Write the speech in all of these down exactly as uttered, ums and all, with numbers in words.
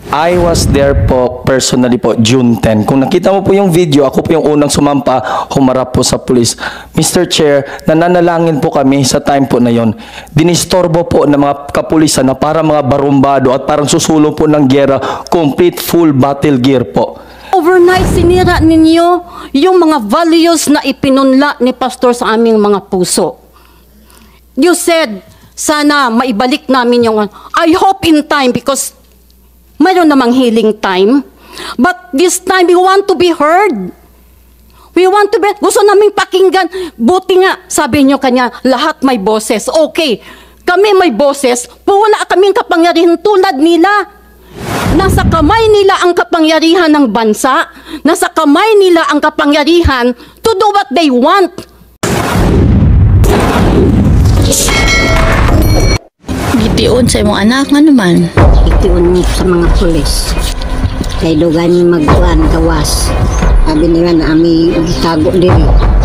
I was there po personally po June tenth. Kung nakita mo po yung video, ako po yung unang sumampa, humarap po sa pulis. Mister Chair, nananalangin po kami sa time po na yon. Dinistorbo po ng mga kapulisan na para mga barumbado at parang susulong po ng gyera, complete full battle gear po. Overnight, sinira ninyo yung mga values na ipinunla ni Pastor sa aming mga puso. You said, sana maibalik namin yung, I hope in time because mayroon namang healing time. But this time, we want to be heard. We want to be, gusto naming pakinggan. Buti nga, sabi nyo kanya, lahat may boses. Okay, kami may boses, pero wala kaming kapangyarihan tulad nila. Nasa kamay nila ang kapangyarihan ng bansa. Nasa kamay nila ang kapangyarihan to do what they want. Gitiun sa imong anak nga naman. Gitiun sa mga pulis. Kay dugan magkuan gawas. Sabi nila na ami gitago diri.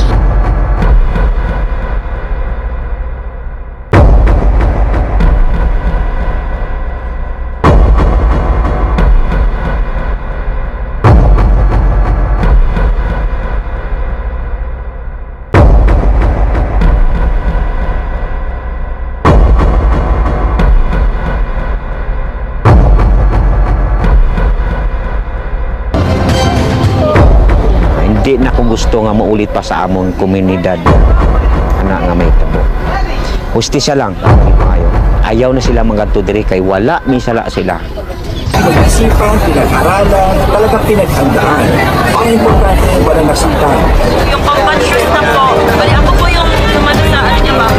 Di na ko gusto nga maulit pa sa among komunidad anak nga may tabo. Hustisya lang ayaw. Ayaw na sila magadto diri kay wala misala sila. Pinag-isipan, pinag-aralan, talagang pinaghandaan. Ang importante ay walang nasangkan. Yung combat system po, bali ako po yung lumano sa ano niya ba?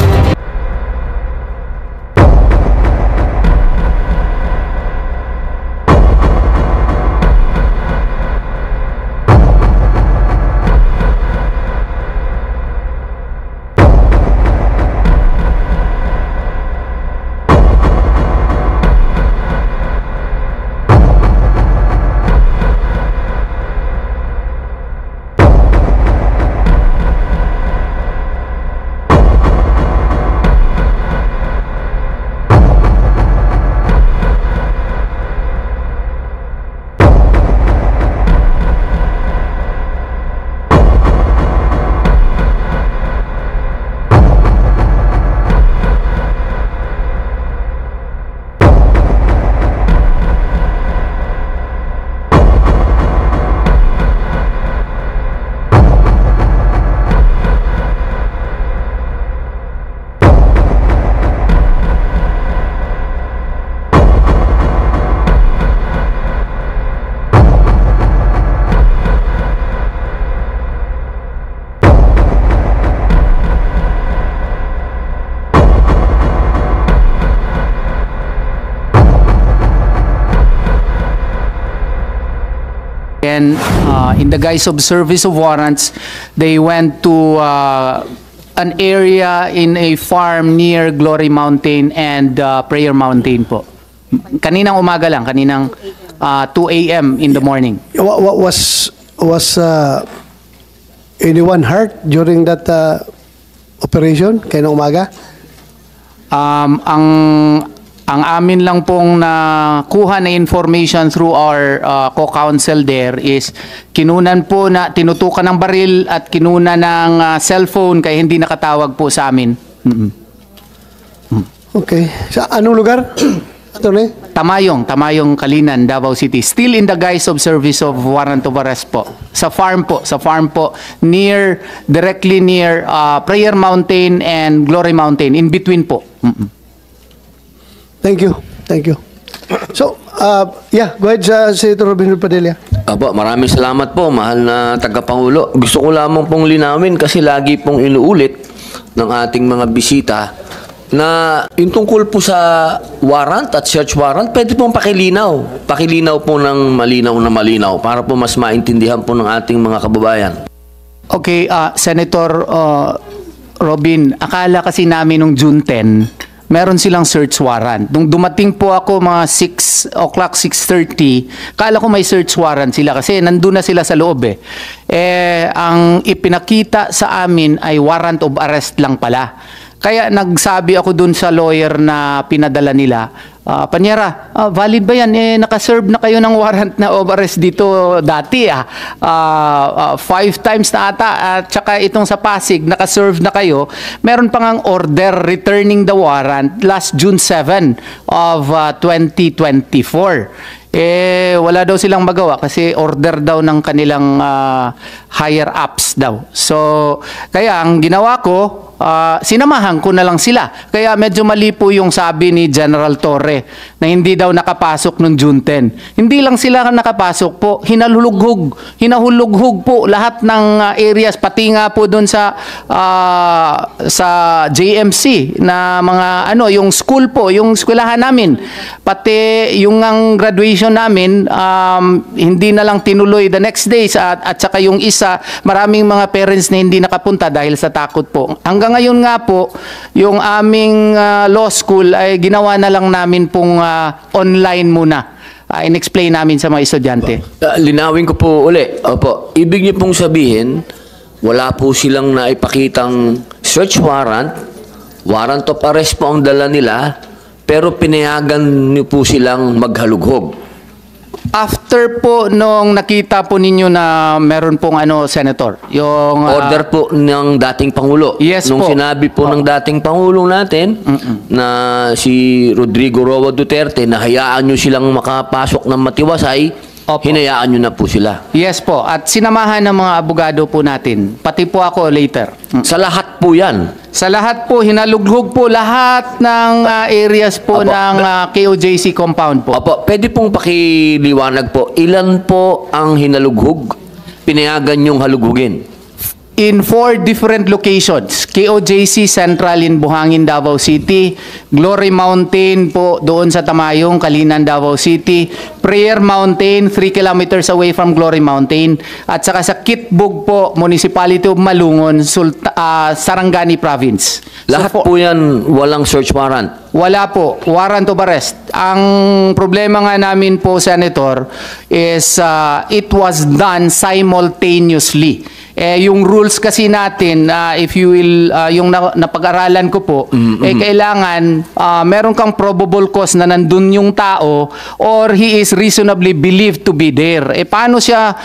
And uh, in the guise of service of warrants, they went to uh, an area in a farm near Glory Mountain and uh, Prayer Mountain po. Kaninang umaga lang, kaninang uh, two A M in the morning. What, what was was uh, anyone hurt during that uh, operation? Kaninang umaga? Um, ang ang amin lang pong nakuha na information through our uh, co-counsel there is kinunan po na tinutukan ng baril at kinunan ng uh, cellphone kaya hindi nakatawag po sa amin. Mm-hmm. Okay. Sa anong lugar? Attorney? Tamayong, Tamayong, Kalinan, Davao City. Still in the guise of service of warrant of arrest po. Sa farm po, sa farm po, near, directly near uh, Prayer Mountain and Glory Mountain, in between po. Mm-hmm. Thank you. Thank you. So, uh, yeah, go ahead sa Senator Robin Padilla. Aba, maraming salamat po, mahal na tagapangulo. Gusto ko lamang pong linawin kasi lagi pong inuulit ng ating mga bisita na yung tungkol po sa warrant at search warrant, pwede pong pakilinaw. Pakilinaw po ng malinaw na malinaw para po mas maintindihan po ng ating mga kababayan. Okay, uh, Senator uh, Robin, akala kasi namin nung June tenth, meron silang search warrant. Nung dumating po ako mga six o'clock, six thirty, kala ko may search warrant sila kasi nandun na sila sa loob eh. Eh, ang ipinakita sa amin ay warrant of arrest lang pala. Kaya nagsabi ako dun sa lawyer na pinadala nila, Ah, Panyera, ah, valid ba yan? Eh, nakaserve na kayo ng warrant na of arrest dito dati ah. Ah, ah, five times na ata at saka itong sa Pasig, nakaserve na kayo. Meron pang ang order returning the warrant last June seventh of ah, twenty twenty-four. Eh, wala daw silang magawa kasi order daw ng kanilang ah, higher ups daw. So, kaya ang ginawa ko, uh, sinamahan ko na lang sila. Kaya medyo mali po yung sabi ni General Torre na hindi daw nakapasok noong June tenth. Hindi lang sila nakapasok po, hinalulughog, hinahulughog po lahat ng uh, areas, pati nga po doon sa uh, sa J M C na mga ano, yung school po, yung eskwelahan namin. Pati yung ang graduation namin, um, hindi na lang tinuloy the next day at, at saka yung isa, maraming mga parents na hindi nakapunta dahil sa takot po. Hanggang ngayon nga po, yung aming uh, law school ay ginawa na lang namin pong uh, online muna. Uh, in-explain namin sa mga estudyante. Uh, linawin ko po uli. Opo, ibig niyo pong sabihin, wala po silang naipakitang search warrant, warrant of arrest po ang dala nila, pero pinayagan niyo po silang maghalughog. After po nung nakita po ninyo na meron pong ano, Senator, yung uh, Order po ng dating Pangulo. Yes Nung po. sinabi po ng dating Pangulo natin na si Rodrigo Roa Duterte na hayaan nyo silang makapasok ng matiwasay, Opo. hinayaan nyo na po sila. yes po, at sinamahan ng mga abogado po natin, pati po ako later. Mm. Sa lahat po yan. Sa lahat po, hinalughog po lahat ng uh, areas po Opo. ng uh, K O J C compound po. Opo, pwede pong pakiliwanag po, ilan po ang hinalughog? Pinayagan yung halughugin. In four different locations, K O J C Central in Buhangin, Davao City, Glory Mountain po doon sa Tamayong, Kalinan, Davao City, Prayer Mountain, three kilometers away from Glory Mountain, at saka sa Kitbug po, Municipality of Malungon, Sulta, uh, Sarangani Province. Lahat So po yan walang search warrant. wala po, warrant of arrest. Ang problema nga namin po, Senator, is uh, it was done simultaneously. Eh, yung rules kasi natin, uh, if you will, uh, yung na, napag-aralan ko po, mm-hmm. eh, kailangan uh, meron kang probable cause na nandun yung tao or he is reasonably believed to be there. Eh, paano siya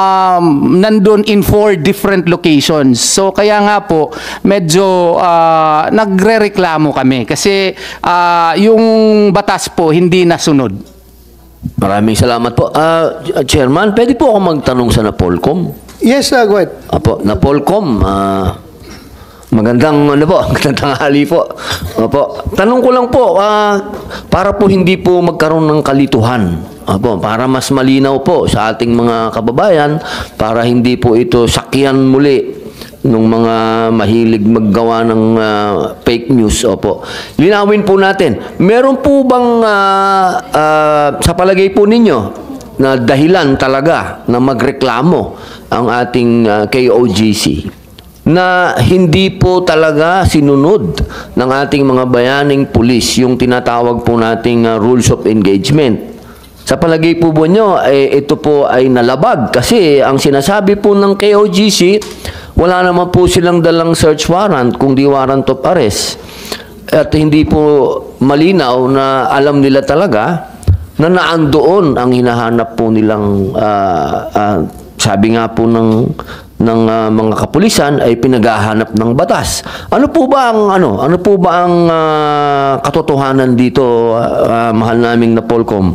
um, nandun in four different locations? So, kaya nga po, medyo uh, nagre-reklamo kami kasi uh, yung batas po hindi nasunod. Maraming salamat po. Uh, Chairman, pwede po ako magtanong sa Napolcom? Yes, uh, go ahead. Apo, Napolcom, uh, magandang ano po, magandang hali po. Apo, tanong ko lang po, uh, para po hindi po magkaroon ng kalituhan, apo, para mas malinaw po sa ating mga kababayan, para hindi po ito sakyan muli ng mga mahilig maggawa ng uh, fake news. Opo. Linawin po natin, meron po bang uh, uh, sa palagay po ninyo na dahilan talaga na magreklamo ang ating uh, K O G C na hindi po talaga sinunod ng ating mga bayaning pulis yung tinatawag po nating uh, rules of engagement? Sa palagay po ba nyo, eh, ito po ay nalabag kasi ang sinasabi po ng K O G C, wala naman po silang dalang search warrant kundi warrant of arrest. At hindi po malinaw na alam nila talaga na naandoon ang hinahanap po nilang uh, uh, sabi nga po ng ng uh, mga kapulisan ay pinaghahanap ng batas. Ano po ba ang ano? Ano po ba ang uh, katotohanan dito, uh, uh, mahal naming Napolcom?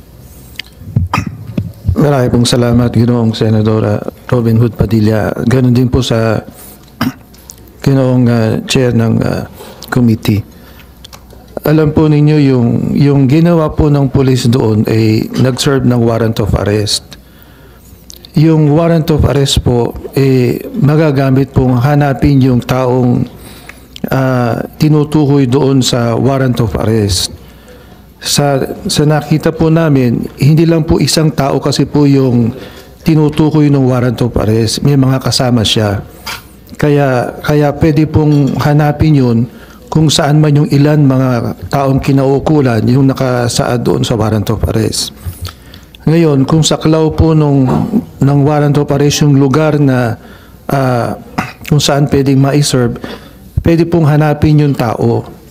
Marami pong salamat, Ginoong Senadora Robin Hood Padilla. Ganon din po sa Ginoong uh, Chair ng uh, committee. Alam po ninyo yung yung ginawa po ng police doon ay nag-serve ng warrant of arrest. Yung warrant of arrest po, eh, magagamit pong hanapin yung taong uh, tinutukoy doon sa warrant of arrest. Sa, sa nakita po namin, hindi lang po isang tao kasi po yung tinutukoy ng warrant of arrest. May mga kasama siya. Kaya, kaya pwede pong hanapin yun kung saan man yung ilan mga taong kinaukulan yung nakasaad doon sa warrant of arrest. Ngayon, kung saklaw po nung, ng warrant of arrest yung lugar na uh, kung saan pwedeng ma-serve, pwede pong hanapin yung tao.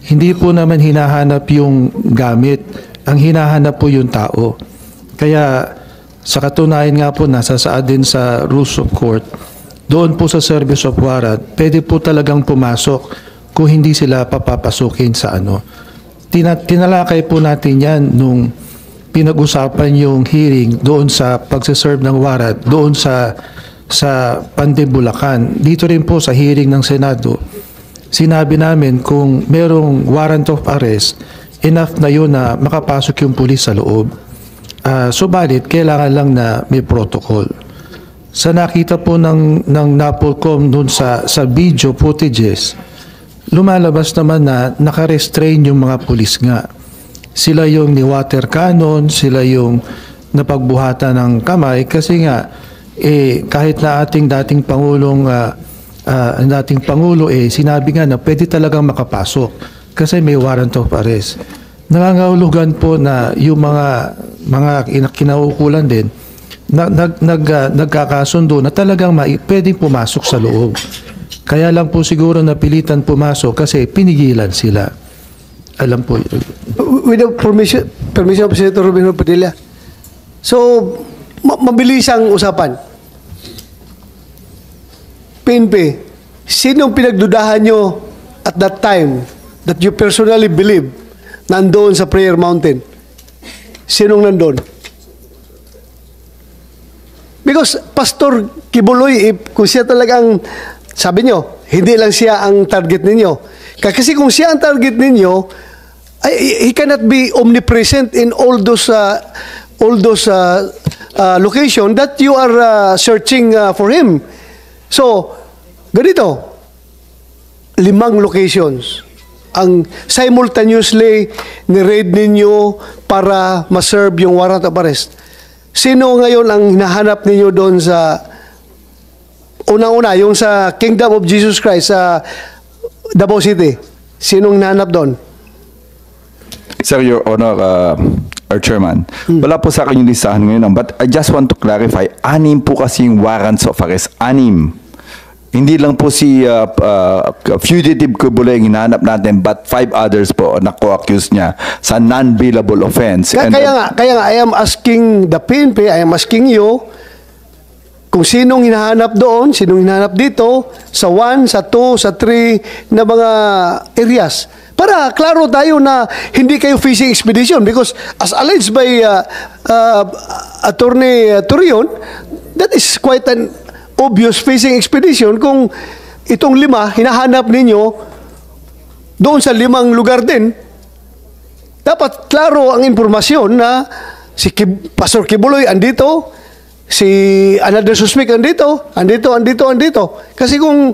hindi po naman hinahanap yung gamit. Ang hinahanap po yung tao. Kaya sa katunayan nga po, nasa saad din sa rules of court, doon po sa service of warrant, pwede po talagang pumasok kung hindi sila papapasukin sa ano. Tina, tinalakay po natin yan nung pinag-usapan yung hearing doon sa pagsaserve ng warrant, doon sa sa Pande, Bulacan. Dito rin po sa hearing ng Senado, sinabi namin kung merong warrant of arrest, enough na yun na makapasok yung pulis sa loob. Uh, subalit, kailangan lang na may protocol. Sa nakita po ng, ng NAPOLCOM dun sa, sa video footages, lumalabas naman na naka-restrain yung mga pulis nga. Sila yung ni water cannon, sila yung napagbuhatan ng kamay kasi nga, eh, kahit na ating dating Pangulong, uh, uh, dating Pangulo, eh, sinabi nga na pwede talagang makapasok kasi may warrant of arrest. Nangangahulugan po na yung mga mga kinaukulan din na, nag, nag, uh, nagkakasundo na talagang mai, pwedeng pumasok sa loob. Kaya lang po siguro napilitan pumasok kasi pinigilan sila. Alam po. With the permission, permission of Senator Robin Hood Padilla. So, ma- mabilis ang usapan. P N P, sinong pinagdudahan nyo at that time that you personally believe nandoon sa Prayer Mountain? Sinong nandoon? Because Pastor Kibuloy, if, kung siya talagang, sabi nyo, hindi lang siya ang target ninyo. Kasi kung siya ang target ninyo, ay, he cannot be omnipresent in all those uh, all those uh, uh, location that you are uh, searching uh, for him. So, ganito, limang locations ang simultaneously ni-raid ninyo para ma-serve yung warrant of arrest. Sino ngayon ang hinahanap ninyo doon sa unang-una, yung sa Kingdom of Jesus Christ sa Davao City? Sinong hinahanap doon? Sir, Your Honor, uh, our Chairman, hmm. wala po sa akin yung listahan ngayon, but I just want to clarify, anim po kasi yung warrants of arrest. Anim. Hindi lang po si uh, uh, fugitive Kibuloy ang hinahanap natin, but five others po na co-accused niya sa non-bailable offense. Kaya, And kaya then, nga, kaya nga, I am asking the P N P, I am asking you, kung sinong hinahanap doon, sinong hinahanap dito, sa one, sa two, sa three na mga areas. Para klaro tayo na hindi kayo fishing expedition because as alleged by uh, uh, Attorney Turion, that is quite an obvious fishing expedition kung itong lima hinahanap ninyo doon sa limang lugar din. Dapat klaro ang informasyon na si Kib- Pastor Kibuloy andito, si another suspect andito, andito, andito, andito. Kasi kung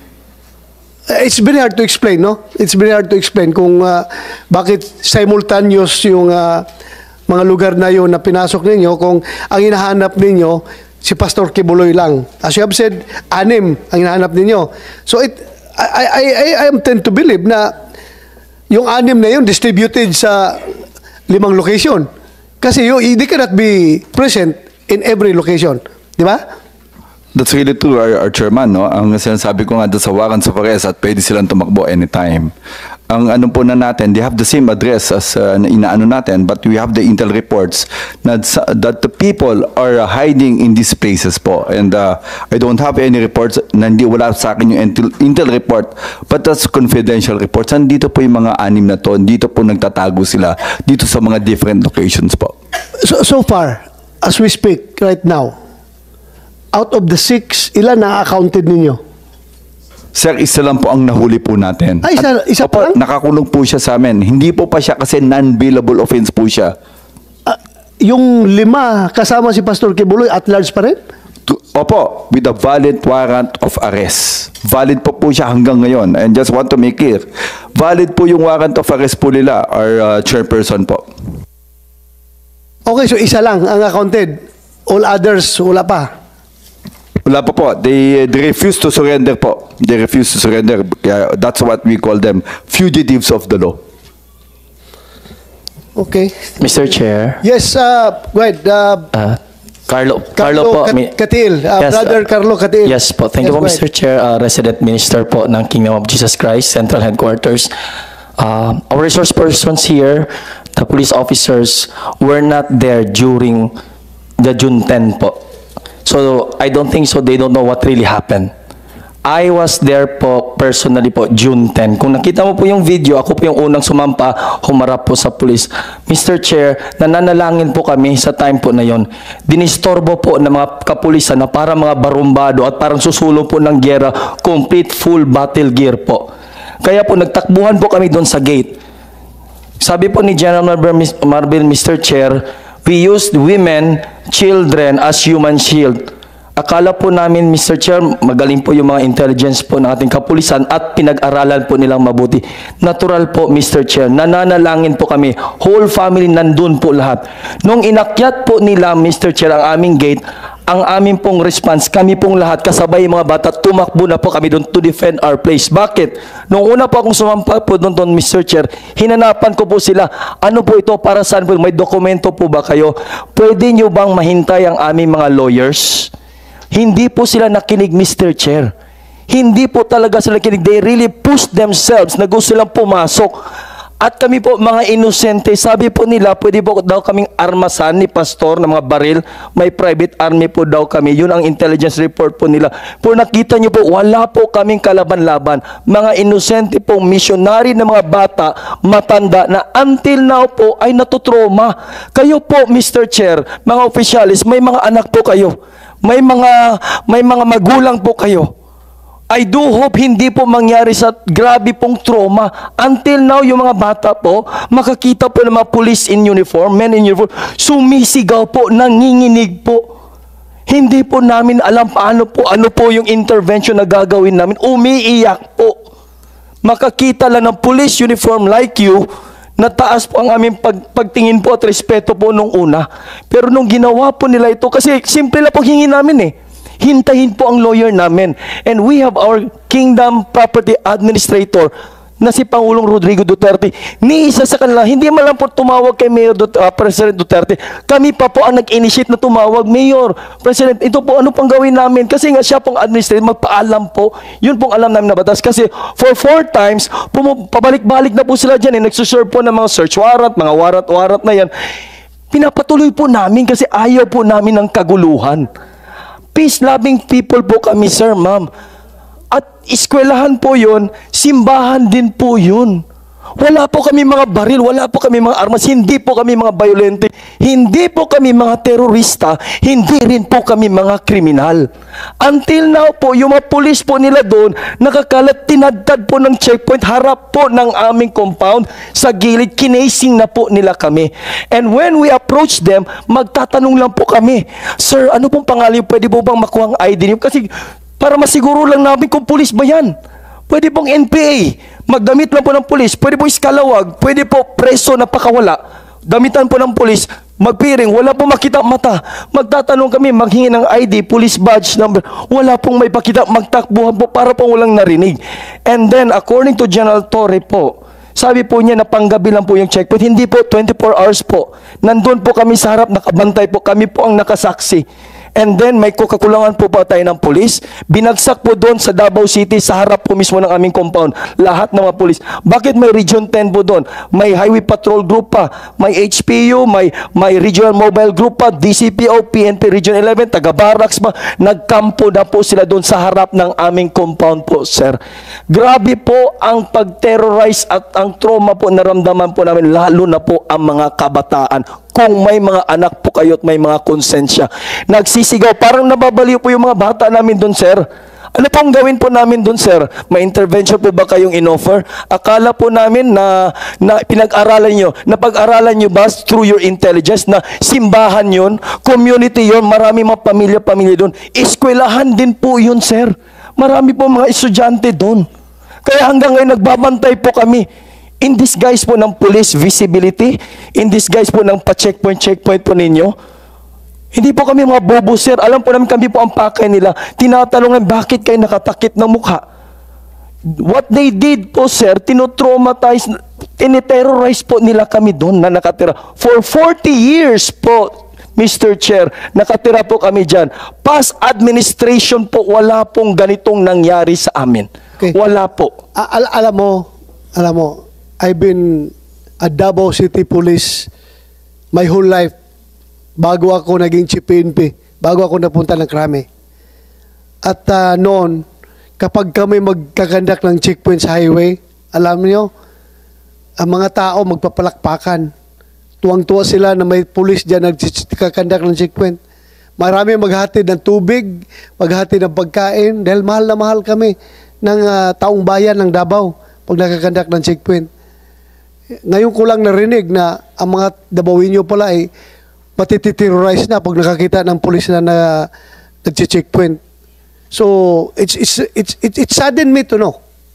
it's very hard to explain, no? It's very hard to explain kung uh, bakit simultaneous yung uh, mga lugar na yun na pinasok ninyo kung ang hinahanap ninyo si Pastor Kibuloy lang. As you have said, anim ang hinahanap ninyo. So it, I, I, I, I am tend to believe na yung anim na yun distributed sa limang location. Kasi you, they cannot be present in every location. Di ba? that's really true, our, our Chairman, no? Ang sinasabi ko nga doon sa warrants of arrest at pwede silang tumakbo anytime. Ang ano po na natin, they have the same address as uh, inaano natin, but we have the intel reports that, that the people are hiding in these places po. And uh, I don't have any reports na hindi wala sa akin yung intel, intel report, but that's confidential reports. Nandito po yung mga anim na to, dito po nagtatago sila dito sa mga different locations po. So, so far, as we speak right now, out of the six, ilan na accounted ninyo? Sir, isa lang po ang nahuli po natin. Ay, isa, isa At, opo, pa lang? nakakulong po siya sa amin. Hindi po pa siya kasi non-bailable offense po siya. Uh, yung lima kasama si Pastor Kibuloy at large pa rin? To- Opo, with a valid warrant of arrest. Valid po po siya hanggang ngayon. And just want to make clear, valid po yung warrant of arrest po nila, our uh, chairperson po. Okay, so isa lang ang accounted. All others, wala pa. Wala po po. They, they refuse to surrender po. They refuse to surrender. Kaya that's what we call them, fugitives of the law. Okay. Mister Chair. Yes, uh, go ahead. Uh, Uh, Carlo, Carlo, Carlo po. Cat- mi- Katil, uh, Yes, Brother uh, Carlo Katil. Yes po. Thank Yes, you po, go Mister ahead. Chair. Uh, Resident Minister po ng Kingdom of Jesus Christ, Central Headquarters. Uh, our resource persons here, the police officers, were not there during the June tenth po. So, I don't think so. They don't know what really happened. I was there po, personally po, June tenth. Kung nakita mo po yung video, ako po yung unang sumampa, humarap po sa police. Mister Chair, nananalangin po kami sa time po na yon. Dinistorbo po ng mga kapulisan na para mga barumbado at parang susulo po ng gera, complete full battle gear po. Kaya po, nagtakbuhan po kami doon sa gate. Sabi po ni General Marbil, Mister Chair, we used women, children as human shield. Akala po namin, Mister Chair, magaling po yung mga intelligence po ng ating kapulisan at pinag-aralan po nilang mabuti. Natural po, Mister Chair, nananalangin po kami. Whole family nandun po lahat. Nung inakyat po nila, Mister Chair, ang aming gate, ang aming pong response, kami pong lahat, kasabay mga bata, tumakbo na po kami doon to defend our place. Bakit? Nung una po akong sumampa po doon, doon, Mister Chair, hinanapan ko po sila, ano po ito, para saan po, may dokumento po ba kayo? Pwede nyo bang mahintay ang aming mga lawyers? Hindi po sila nakinig, Mister Chair. Hindi po talaga sila nakinig. They really pushed themselves na gusto silang pumasok. At kami po, mga inosente, sabi po nila, pwede po daw kaming armasan ni Pastor ng mga baril. May private army po daw kami. Yun ang intelligence report po nila. Pero nakita nyo po, wala po kaming kalaban-laban. Mga inosente po, missionary na mga bata, matanda, na until now po ay natutroma. Kayo po, Mister Chair, mga officialis, may mga anak po kayo. May mga may mga magulang po kayo. I do hope hindi po mangyari sa grabe pong trauma. Until now, yung mga bata po, makakita po ng mga police in uniform, men in uniform, sumisigaw po, nanginginig po. Hindi po namin alam paano po, ano po yung intervention na gagawin namin. Umiiyak po. Makakita lang ng police uniform like you, nataas po ang aming pag, pagtingin po at respeto po nung una. Pero nung ginawa po nila ito, kasi simple lang po hingin namin eh. Hintayin po ang lawyer namin. And we have our Kingdom Property Administrator na si Pangulong Rodrigo Duterte. Ni isa sa kanila, hindi man lang po tumawag kay Mayor Dut- uh, President Duterte. Kami pa po ang nag-initiate na tumawag, Mayor, President, ito po ano pang gawin namin? Kasi nga siya pong administrator, magpaalam po. Yun pong alam namin na batas. Kasi for four times, pumu- pabalik-balik na po sila dyan. Eh. Nagsuserve po ng mga search warrant, mga warrant-warrant na yan. Pinapatuloy po namin kasi ayaw po namin ng kaguluhan. Peace-loving people po kami, sir, ma'am. At eskwelahan po yun, simbahan din po yun. Wala po kami mga baril, wala po kami mga armas, hindi po kami mga violente, hindi po kami mga terorista, hindi rin po kami mga kriminal. Until now po, yung mga pulis po nila doon, nakakalat, tinadtad po ng checkpoint, harap po ng aming compound, sa gilid, kinasing na po nila kami. And when we approach them, magtatanong lang po kami, Sir, ano pong pangalan, pwede po bang makuha ang I D niyo? Kasi para masiguro lang namin kung pulis ba yan. Pwede pong N P A, magdamit lang po ng pulis, pwede po iskalawag, pwede po preso na pakawala, damitan po ng pulis, magpiring, wala pong makita mata, magtatanong kami, maghingi ng I D, police badge number, wala pong may pakita, magtakbuhan po para pong walang narinig. And then, according to General Torre po, sabi po niya na panggabi lang po yung checkpoint, hindi po, twenty-four hours po. Nandun po kami sa harap, nakabantay po, kami po ang nakasaksi. And then, may kukakulangan po pa tayo ng pulis. Binagsak po doon sa Davao City, sa harap po mismo ng aming compound. Lahat ng mga pulis. Bakit may Region ten po doon? May Highway Patrol Group pa, may H P U, may, may Regional Mobile Group pa, D C P O, P N P Region eleven, taga-barracks pa. Nagkampo na po sila doon sa harap ng aming compound po, sir. Grabe po ang pag-terrorize at ang trauma po naramdaman po namin, lalo na po ang mga kabataan. Kung may mga anak po kayo at may mga konsensya. Nagsisigaw, parang nababaliw po yung mga bata namin doon, sir. Ano pong gawin po namin doon, sir? May intervention po ba kayong in-offer? Akala po namin na, na pinag-aralan nyo, na pag-aralan nyo ba through your intelligence na simbahan yun, community yun, marami mga pamilya-pamilya doon. Eskwelahan din po yun, sir. Marami po mga estudyante doon. Kaya hanggang ngayon nagbabantay po kami. In disguise po ng police visibility, in disguise po ng pa-checkpoint, checkpoint po ninyo. Hindi po kami mga bobo, sir. Alam po namin kami po ang pakay nila. Tinatanungan, bakit kayo nakatakip ng mukha? What they did po, sir, tinotraumatize, tiniterrorize po nila kami doon na nakatira. For forty years po, Mister Chair, nakatira po kami dyan. Past administration po, wala pong ganitong nangyari sa amin. Okay. Wala po. A- al- alam mo, alam mo, I've been a Davao City Police my whole life bago ako naging chief P N P, bago ako napunta ng Krame. At uh, noon, kapag kami magkakandak ng checkpoint sa highway, alam niyo, ang mga tao magpapalakpakan. Tuwang-tuwa sila na may pulis dyan nagkakandak ng checkpoint. Marami maghatid ng tubig, maghatid ng pagkain, dahil mahal na mahal kami ng uh, taong bayan ng Davao pag nakakandak ng checkpoint. Ngayon ko lang narinig na ang mga Davao-inyo pala ay matititerrorize na pag nakakita ng pulis na, na nag-checkpoint. So, it's, it's, it's, it, it saddened me to know.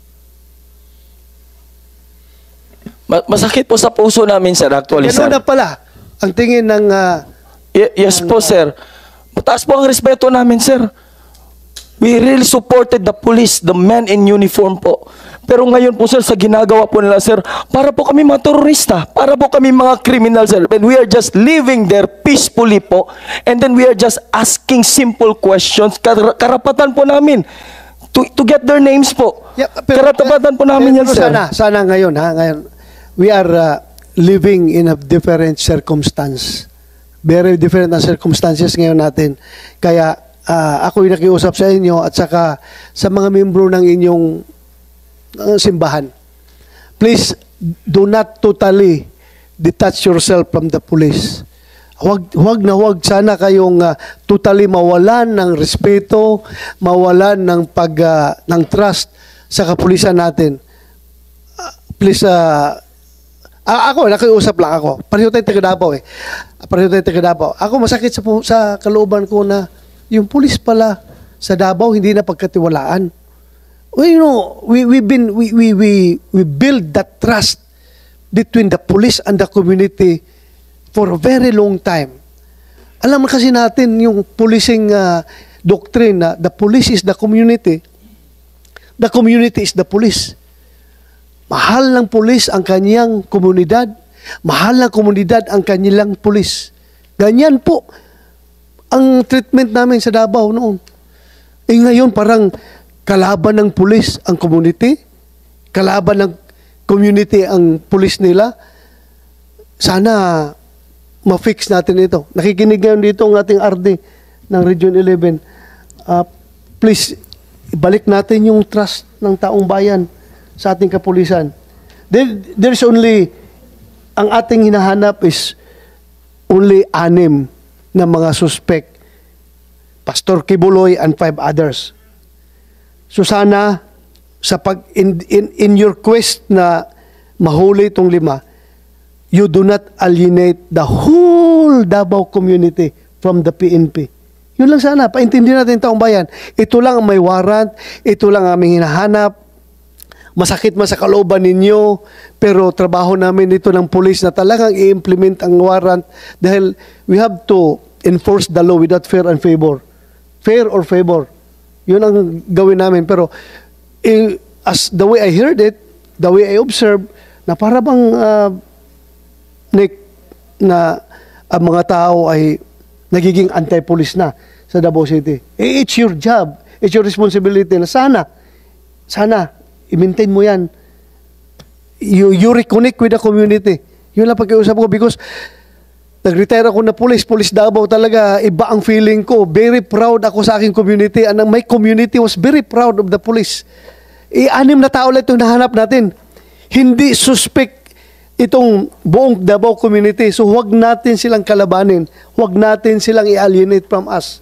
Ma- Masakit po sa puso namin, sir, actually, sir. Ganun na pala ang tingin ng... Uh, Y- yes po, sir. Mataas po ang respeto namin, sir. We really supported the police, the men in uniform po. Pero ngayon po, sir, sa ginagawa po nila, sir, para po kami mga terorista, para po kami mga criminal, sir. And we are just living there peacefully po. And then we are just asking simple questions. Kar- karapatan po namin to, to get their names po. Yeah, pero, karapatan po namin yan, pero sir. Sana, sana ngayon, ha, ngayon, we are uh, living in a different circumstance. Very different na circumstances ngayon natin. Kaya uh, ako yung nakiusap sa inyo at saka sa mga membro ng inyong uh, simbahan. Please do not totally detach yourself from the police. Huwag, huwag na huwag sana kayong uh, totally mawalan ng respeto, mawalan ng pag uh, ng trust sa kapulisan natin. Uh, please uh, Ah, ako, nakiusap lang ako. Pareho tayong taga Davao eh. Pareho tayong taga Davao. Ako masakit sa, sa kalooban ko na yung pulis pala sa Davao hindi na pagkatiwalaan. Well, you know, we we've been we we we we build that trust between the police and the community for a very long time. Alam mo kasi natin yung policing uh, doctrine na the police is the community. The community is the police. Mahal ng pulis ang kanyang komunidad. Mahal ng komunidad ang kanilang pulis. Ganyan po ang treatment namin sa Davao noon. Eh ngayon parang kalaban ng pulis ang community. Kalaban ng community ang pulis nila. Sana ma-fix natin ito. Nakikinig ngayon dito ang ating R D ng Region eleven. Uh, please, ibalik natin yung trust ng taong bayan sa ating kapulisan. There, there's only, ang ating hinahanap is only anim na mga suspect. Pastor Kibuloy and five others. So sana, sa pag, in, in, in your quest na mahuli itong lima, you do not alienate the whole Davao community from the P N P. Yun lang sana, paintindihan natin taong bayan. Ito lang ang may warrant, ito lang ang aming hinahanap. Masakit man sa kalooban ninyo, pero trabaho namin dito ng police na talagang i-implement ang warrant dahil we have to enforce the law without fear and favor. Fair or favor. Yun ang gawin namin. Pero eh, as the way I heard it, the way I observed, na para bang uh, Nick, na ang mga tao ay nagiging anti-police na sa Davao City. Eh, it's your job. It's your responsibility na sana, sana, i-maintain mo yan. You, you reconnect with the community. Yun lang pag-iusap ko because nag-retire ako na police, police Davao talaga, iba ang feeling ko. Very proud ako sa aking community and my community was very proud of the police. I-anim na tao lang itong nahanap natin. Hindi suspect itong buong Davao community. So huwag natin silang kalabanin. Huwag natin silang i-alienate from us.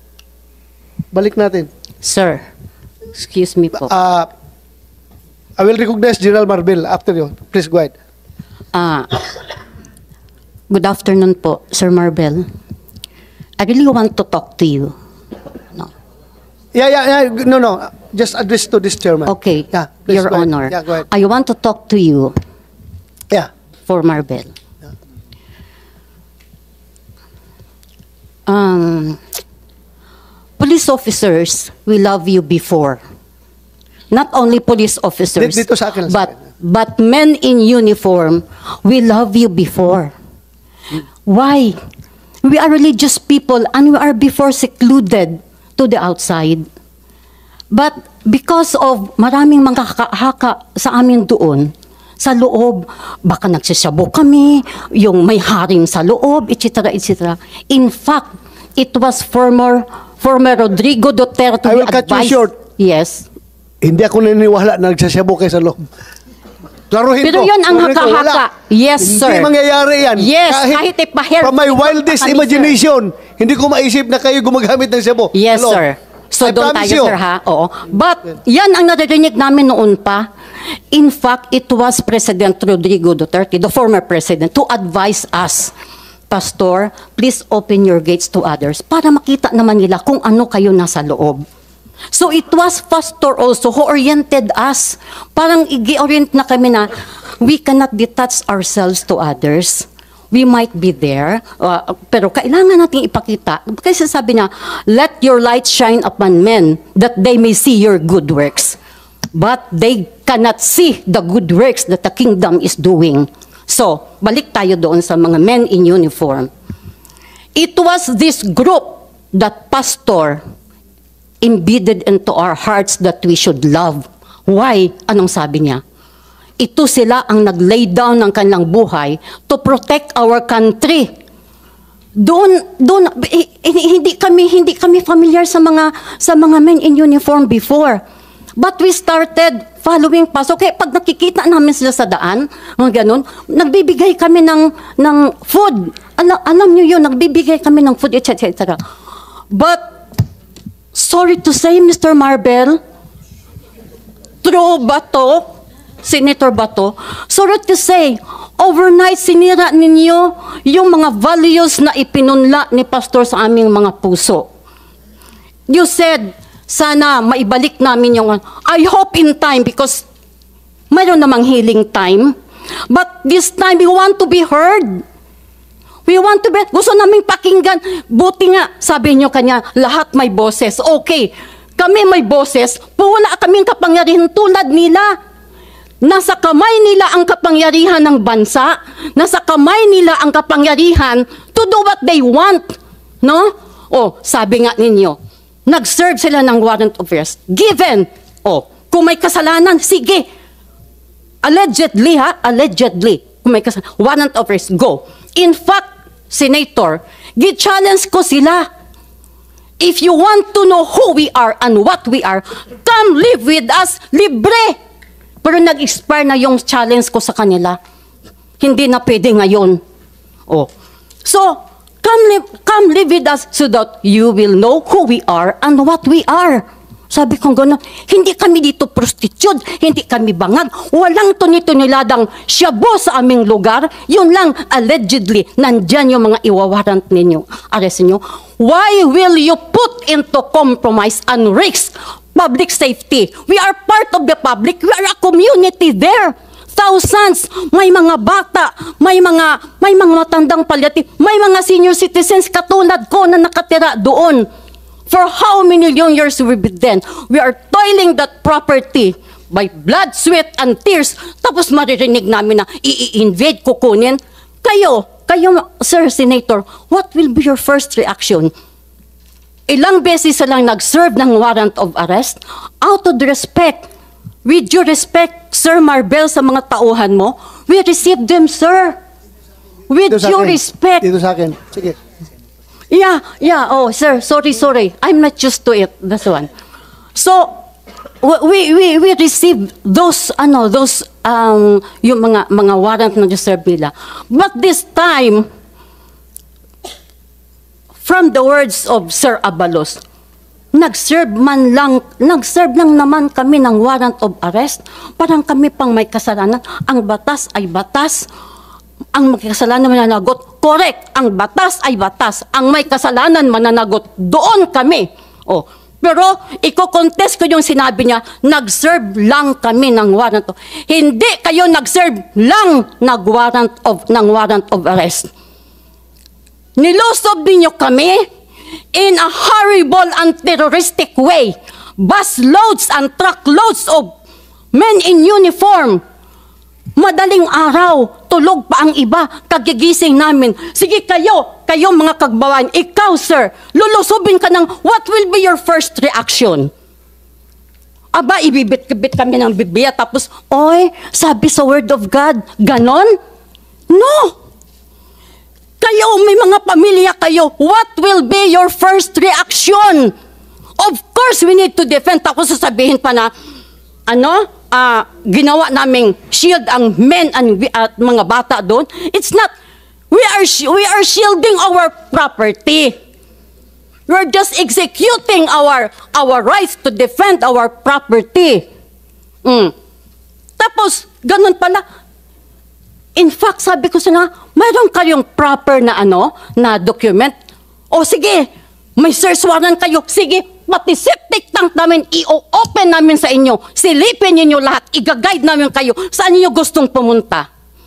Balik natin. Sir, excuse me po. Ah, uh, I will recognize General Marbel after you. Please go ahead. Ah, good afternoon po, Sir Marbel. I really want to talk to you. No. Yeah, yeah, yeah. No, no. Just address to this chairman. Okay, Yeah, please Your go ahead. Honor. Yeah, go ahead. I want to talk to you Yeah. for Marbel. Um, police officers, we love you before. Not only police officers, Dito sa akin lang, but sa but men in uniform, we love you before. Why? We are religious people and we are before secluded to the outside. But because of maraming mga haka sa amin doon, sa loob. Baka nagsisabo kami, yung may haring sa loob, et cetera, et cetera. In fact, it was former former Rodrigo Duterte I will cut you advised- short. Yes. Hindi ako naniniwala na nagsasyabo kayo sa loob. Klaruhin Pero ko. yun ang Klaruhin ko, haka-haka. wala. Yes, sir. Hindi mangyayari yan. Yes, kahit ipa-hair From my flip wildest kami, sir. imagination, hindi ko maisip na kayo gumagamit ng sabo. Yes, Hello? sir. So I doon promise tayo, you. sir, ha? Oo. But, yan ang naririnig namin noon pa. In fact, it was President Rodrigo Duterte, the former president, to advise us, Pastor, please open your gates to others para makita naman nila kung ano kayo nasa loob. So it was Pastor also who oriented us. Parang i-orient na kami na we cannot detach ourselves to others. We might be there, uh, pero kailangan nating ipakita. Kasi sabi niya, let your light shine upon men that they may see your good works. But they cannot see the good works that the kingdom is doing. So, balik tayo doon sa mga men in uniform. It was this group that Pastor embedded into our hearts that we should love. Why? Anong sabi niya? Ito sila ang nag-lay down ng kanilang buhay to protect our country. Doon doon eh, eh, hindi kami hindi kami familiar sa mga sa mga men in uniform before. But we started following Pastor. Kaya pag nakikita namin sila sa daan, mga ganun, nagbibigay kami ng ng food. Alam, alam niyo yun, nagbibigay kami ng food, et cetera, et cetera. But sorry to say, Mister Marbel, true ba to? Senator Bato, sorry to say, overnight sinira ninyo yung mga values na ipinunla ni Pastor sa aming mga puso. You said, sana maibalik namin yung, I hope in time because mayroon namang healing time. But this time, we want to be heard. We want to be, gusto naming pakinggan. Buti nga, sabi nyo kanya, lahat may boses. Okay, kami may boses, pero wala kaming kapangyarihan tulad nila. Nasa kamay nila ang kapangyarihan ng bansa. Nasa kamay nila ang kapangyarihan to do what they want. No? O, sabi nga ninyo, nag-serve sila ng warrant of arrest. Given. O, kung may kasalanan, sige. Allegedly, ha? Allegedly. Kung may kasalanan, warrant of arrest, go. In fact, Senator, gi-challenge ko sila. If you want to know who we are and what we are, come live with us, libre. Pero nag-expire na yung challenge ko sa kanila. Hindi na pwede ngayon. Oh. So, come live, come live with us so that you will know who we are and what we are. Sabi ko gano'n, hindi kami dito prostitute, hindi kami bangag, walang tunito-niladang syabo sa aming lugar, yun lang, allegedly, nandyan yung mga iwawarant ninyo, arrest ninyo. Why will you put into compromise and risk public safety? We are part of the public, we are a community there. Thousands, may mga bata, may mga, may mga matandang palliative, may mga senior citizens katulad ko na nakatira doon. For how many long years we be then? We are toiling that property by blood, sweat, and tears. Tapos maririnig namin na i-invade, kukunin. Kayo, kayo, Sir Senator, what will be your first reaction? Ilang beses silang nag-serve ng warrant of arrest? Out of respect, with due respect, Sir Marbel, sa mga tauhan mo, we receive them, sir. With Dito sa due akin. respect. Dito sa akin. Sige. Yeah, yeah, oh, sir, sorry, sorry. I'm not used to it, that's one. So, we, we, we receive those, ano, those, um, yung mga, mga warrant na deserve nila. But this time, from the words of Sir Abalos, nag-serve man lang, nag-serve lang naman kami ng warrant of arrest. Parang kami pang may kasalanan. Ang batas ay batas. Ang may kasalanan mananagot, correct, ang batas ay batas. Ang may kasalanan mananagot, doon kami. Oh, pero iko-contest ko yung sinabi niya, nag-serve lang kami ng warrant of, hindi kayo nag-serve lang ng warrant of, ng warrant of arrest. Nilusob ninyo kami in a horrible and terroristic way. Busloads and truckloads of men in uniform. Madaling araw, tulog pa ang iba, kagigising namin. Sige kayo, kayo mga kagbawan, ikaw sir, lulusobin ka ng what will be your first reaction? Aba, ibibit-bit kami ng Biblia, tapos, oy, sabi sa Word of God, ganon? No! Kayo, may mga pamilya kayo, what will be your first reaction? Of course, we need to defend. Tapos sasabihin pa na, ano, ah, ginawa naming shield ang men and we- at mga bata doon. It's not, we are, shi- we are shielding our property. We're just executing our our rights to defend our property. Mm. Tapos, ganun pala. In fact, sabi ko sana, mayroon kayong proper na ano, na document. O sige, may search warrant kayo. Sige, pati septic tank namin, i-open namin sa inyo. Silipin ninyo lahat, i-guide namin kayo. Saan niyo gustong pumunta?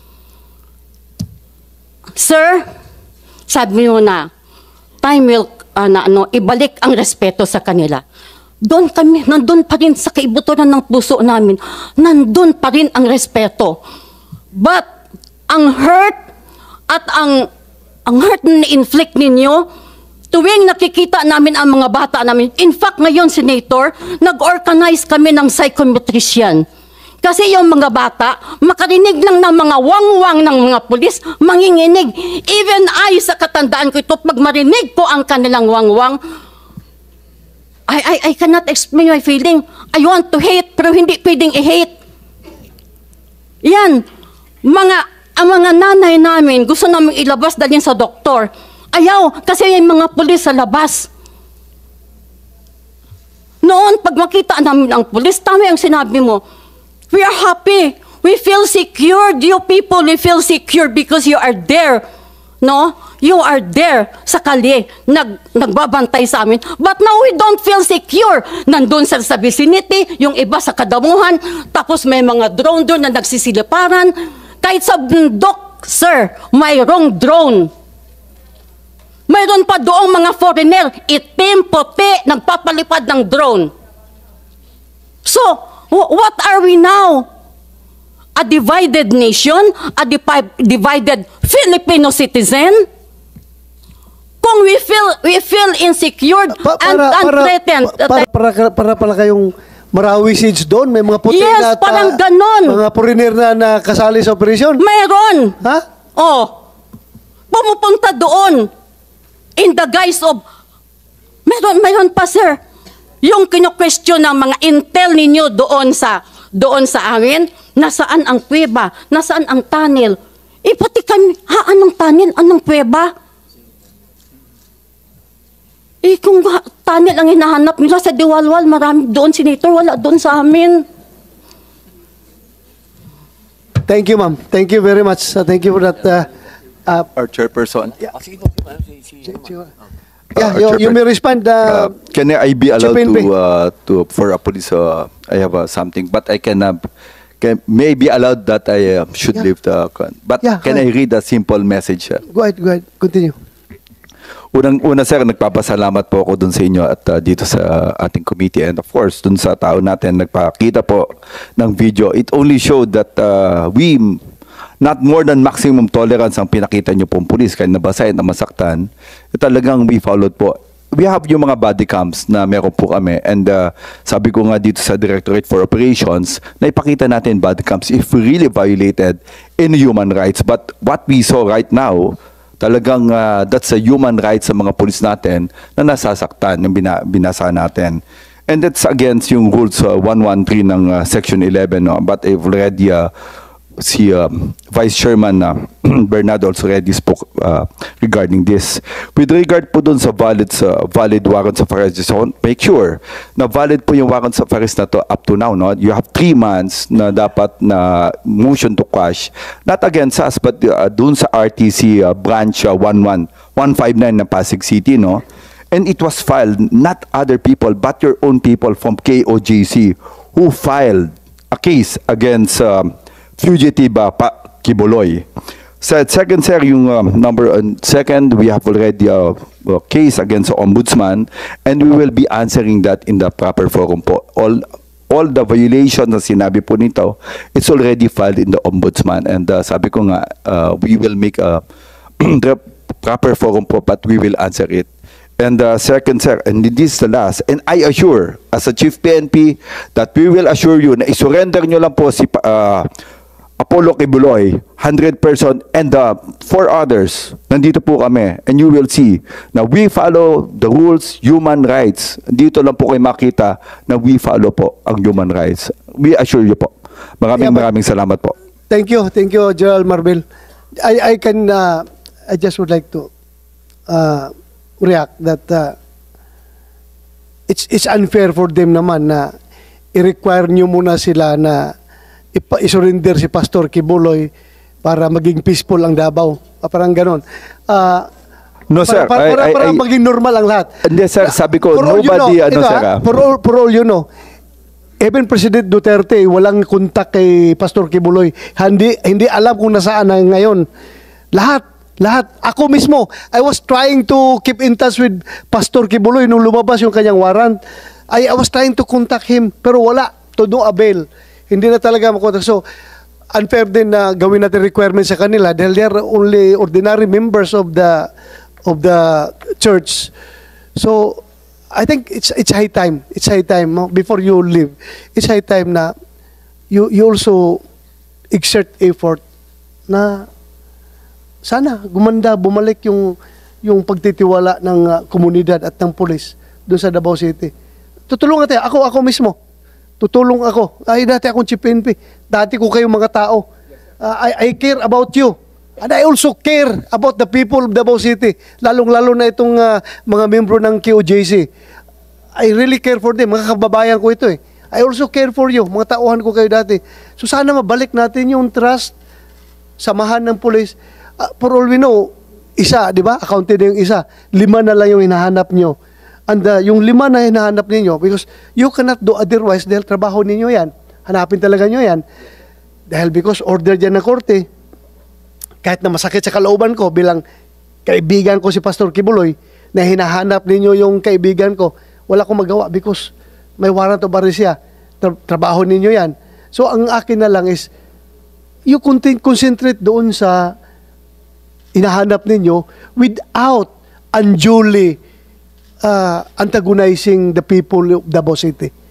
Sir, sabi mo na, time will Uh, na ano, ibalik ang respeto sa kanila. Doon kami, nandun pa rin sa kaibuturan ng puso namin, nandun pa rin ang respeto. But, ang hurt at ang, ang hurt na inflict ninyo, tuwing nakikita namin ang mga bata namin, in fact, ngayon, Senator, nag-organize kami ng psychometrician. Kasi yung mga bata, makarinig lang ng mga wangwang ng mga pulis, manginginig. Even I, sa katandaan ko ito, pag marinig ko ang kanilang wangwang, I, I, I cannot explain my feeling. I want to hate, pero hindi pwedeng i-hate. Yan. Mga, ang mga nanay namin, gusto namin ilabas dalhin sa doktor. Ayaw, kasi yung mga pulis sa labas. Noon, pag makita namin ang pulis, tama yung sinabi mo, we are happy. We feel secure. You people, we feel secure because you are there. No? You are there sa kalye. Nag, nagbabantay sa amin. But now we don't feel secure. Nandun sa, sa vicinity, yung iba sa kadamuhan, tapos may mga drone doon na nagsisiliparan. Kahit sa bundok, sir, mayroong drone. Mayroon pa doong mga foreigner, itim, puti, nagpapalipad ng drone. So, what are we now? A divided nation? A dipi- divided Filipino citizen? Kung we feel we feel insecure Pa- and para, unthreatened. para, para, para, para pala kayong Marawi Siege doon, may mga puti Yes, na ta- parang ganon. mga foreigner na nakasali sa operasyon. Meron. Ha? Oh. Pumupunta doon in the guise of meron meron pa, sir. Yung kino-question ng mga intel ninyo doon sa doon sa amin, nasaan ang kuweba, nasaan ang tunnel. Eh, pati kami, ha, anong tunnel, anong kuweba? Eh, kung ha, tunnel ang hinahanap nila sa Diwalwal, marami doon, Senator, wala doon sa amin. Thank you, ma'am. Thank you very much. Uh, thank you for that. Uh, uh, Our chairperson. yeah, you, you may respond. Uh, Uh, can I be allowed Chief N P? to uh, to for a police? Uh, I have uh, something, but I can. Uh, can may be allowed that I uh, should Yeah. leave the. con- But Yeah, can go I read a simple message? Sir? go ahead, go ahead. Continue. Unang una sir, nagpapasalamat po ako dun sa inyo at uh, dito sa ating committee, and of course dun sa tao natin nagpakita po ng video. It only showed that uh, we not more than maximum tolerance ang pinakita nyo pong pulis kahit nabasahin na masaktan. E talagang we followed po. We have yung mga body cams na meron po kami, and uh, sabi ko nga dito sa Directorate for Operations na ipakita natin body cams if we really violated any human rights. But what we saw right now, talagang uh, that's a human rights sa mga pulis natin na nasasaktan, yung bina, binasa natin. And that's against yung rules uh, one thirteen ng uh, Section eleven. No? But I've already, uh, si uh, Vice Chairman uh, Bernardo also already spoke uh, regarding this. With regard po dun sa valid, sa valid warrant of arrest, so make sure na valid po yung warrant of arrest na to up to now. No? You have three months na dapat na motion to quash, not against us, but uh, dun sa R T C uh, branch uh, one one five nine ng Pasig City. No? And it was filed, not other people, but your own people from K O J C who filed a case against um, fugitive uh, pa Kiboloy. Sa second, sir, yung um, number uh, second, we have already a uh, uh, case against the ombudsman, and we will be answering that in the proper forum po. All all the violations na sinabi po nito, it's already filed in the ombudsman, and uh, sabi ko nga, uh, we will make a the proper forum po, but we will answer it. And uh, second, sir, and this is the last, and I assure, as a Chief P N P, that we will assure you na isurrender nyo lang po si uh, Apollo Kibuloy, one hundred percent, and uh, four others, nandito po kami, and you will see na we follow the rules, human rights. Dito lang po kayo makita na we follow po ang human rights. We assure you po. Maraming Yeah, but- maraming salamat po. Thank you, thank you, General Marvel. I I can uh, I just would like to uh, react that uh, it's it's unfair for them naman na i-require nyo muna sila na ipa- isurrender si Pastor Kibuloy para maging peaceful ang Davao. Ah, parang ganon. Ah, No, sir. Para, para, I- I- para I- maging normal ang lahat. Hindi, sir. Sabi ko, For all you nobody, know, ano, ito, sir, ah, ah. For all, for all you know, even President Duterte, walang kontak kay Pastor Kibuloy. Hindi, hindi alam kung nasaan na ngayon. Lahat, lahat. Ako mismo, I was trying to keep in touch with Pastor Kibuloy nung lumabas yung kanyang warrant. I, I was trying to contact him, pero wala. To no avail. Hindi na talaga makontak. So, unfair din na gawin natin requirements sa kanila dahil they are only ordinary members of the of the church. So, I think it's it's high time. It's high time no? Before you leave. It's high time na you you also exert effort na sana gumanda, bumalik yung yung pagtitiwala ng uh, komunidad at ng pulis doon sa Davao City. Tutulungan tayo. Ako ako mismo. Tutulong ako. Ay, dati akong Chief N P. Dati ko kayong mga tao. Uh, I, I care about you. And I also care about the people of Davao City. Lalong-lalo na itong uh, mga membro ng Q O J C. I really care for them. Mga kababayan ko ito eh. I also care for you. Mga tauhan ko kayo dati. So sana mabalik natin yung trust, samahan ng pulis. Uh, for all we know, isa, di ba? Accounted na yung isa. Lima na lang yung hinahanap nyo. And uh, yung lima na hinahanap ninyo, because you cannot do otherwise dahil trabaho ninyo yan. Hanapin talaga nyo yan. Dahil because order dyan ng korte, kahit na masakit sa kalooban ko bilang kaibigan ko si Pastor Kibuloy, na hinahanap ninyo yung kaibigan ko, wala akong magawa because may warrant of arrest siya. Tra- trabaho ninyo yan. So ang akin na lang is, you contin- concentrate doon sa hinahanap ninyo without unduly uh, antagonizing the people of Davao City.